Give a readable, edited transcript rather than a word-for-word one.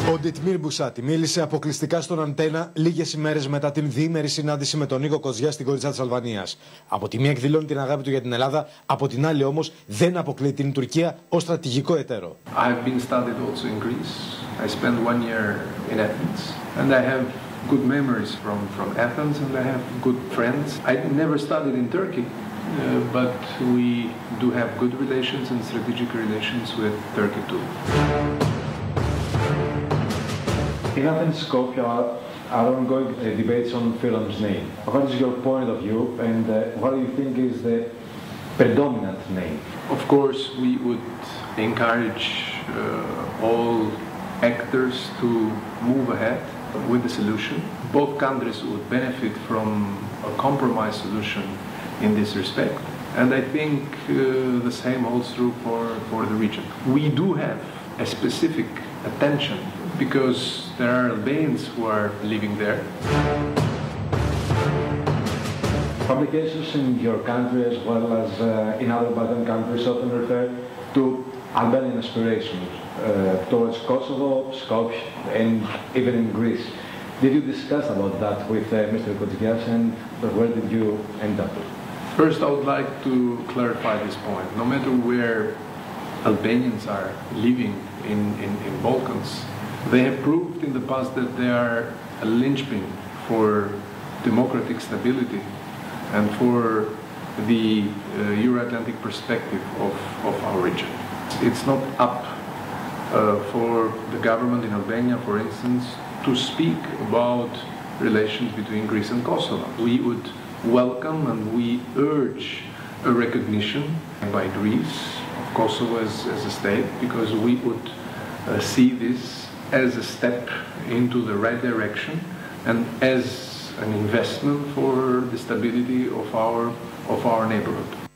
Ο Ντιτμίρ Μπουσάτη μίλησε αποκλειστικά στον Αντένα λίγες ημέρες μετά την διήμερη συνάντηση με τον Νίκο Κοζιά στην κορυφή της Αλβανίας. Από τη μία εκδηλώνει την αγάπη του για την Ελλάδα, από την άλλη όμως δεν αποκλείει την Τουρκία ως στρατηγικό εταίρο. I've been studied also in Greece. I spent 1 year in Athens and I have good memories from Athens and I have good friends. I never studied in Turkey, but we do have good relations and strategic relations with Turkey too. In Athens, Skopje are ongoing debates on Fyром's name. What is your point of view and what do you think is the predominant name? Of course, we would encourage all actors to move ahead with the solution. Both countries would benefit from a compromise solution in this respect. And I think the same holds true for the region. We do have a specific attention because there are Albanians who are living there. Publications in your country as well as in other Balkan countries often refer to Albanian aspirations towards Kosovo, Skopje and even in Greece. Did you discuss about that with Mr. Kotzias and where did you end up? First, I would like to clarify this point. No matter where Albanians are living in Balkans, they have proved in the past that they are a linchpin for democratic stability and for the Euro-Atlantic perspective of our region. It's not up for the government in Albania, for instance, to speak about relations between Greece and Kosovo. We would welcome and we urge a recognition by Greece of Kosovo as a state, because we would see this as a step into the right direction and as an investment for the stability of our neighborhood.